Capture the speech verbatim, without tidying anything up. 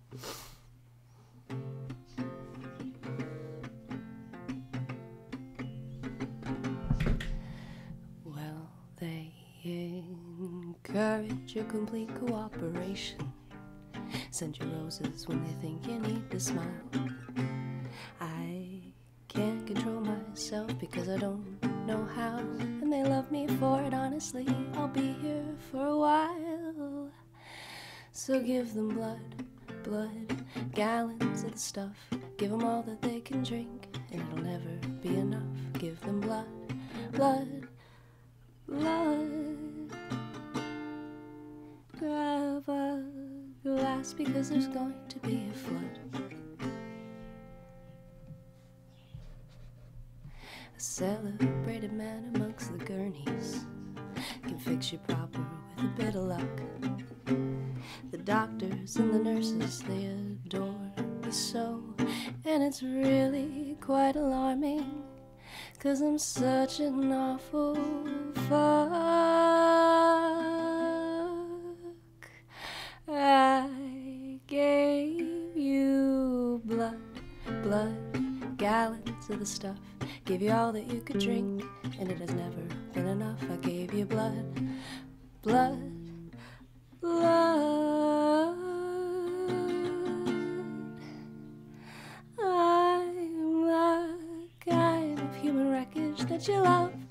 Well, they encourage your complete cooperation. Send you roses when they think you need to smile. I can't control myself because I don't know how, and they love me for it. Honestly, I'll be here for a while. So give them blood, blood, gallons of the stuff. Give them all that they can drink, and it'll never be enough. Give them blood, blood, blood. Grab a glass because there's going to be a flood. A celebrated man amongst the gurneys can fix you proper with a bit of luck. The doctors and the nurses, they adore me so, and it's really quite alarming, 'cause I'm such an awful fuck. I gave you blood, blood, gallons of the stuff. Gave you all that you could drink, and it has never been enough. I gave you blood, blood, blood. I'm the kind of human wreckage that you love.